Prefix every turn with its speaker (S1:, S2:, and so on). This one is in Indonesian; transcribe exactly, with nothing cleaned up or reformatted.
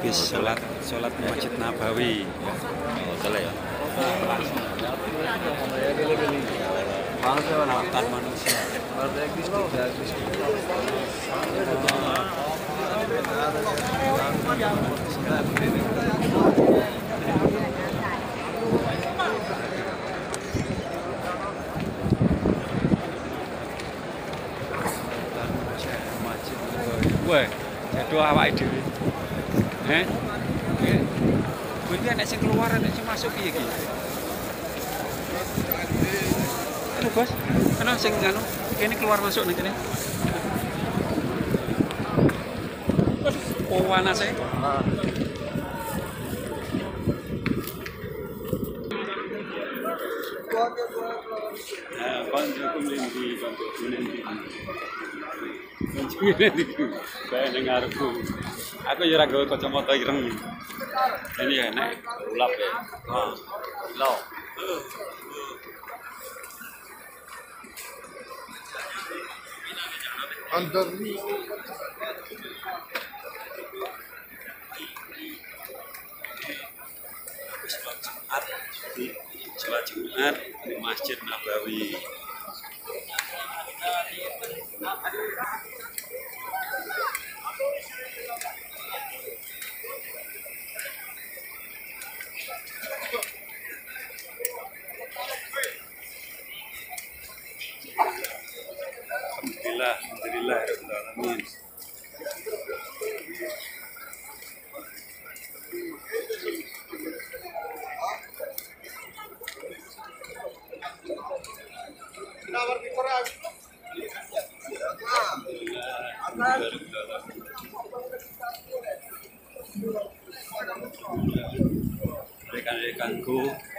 S1: habis sholat sholat di Masjid Nabawi.
S2: Oh, salah ya.
S1: Lautan manusia. Wah, jadu awake dhewe. Heh. Nggih. Kuwi nek sing keluar nek sing masuk piye iki? Anu, Bos. Anu sing anu, kene keluar masuk ning kene. Oh, panas e. Nah, koncoku mlendi, koncoku mlendi. Koncoku mlendi. Bae ning ngarepku. Aku ya ora gawe kacamata ireng. Ini ya nek ulap ya. Ha. Lo.
S3: Under
S1: Sholat Jumat di Masjid Nabawi. Alhamdulillah, alhamdulillah, alamin. Rekan-rekanku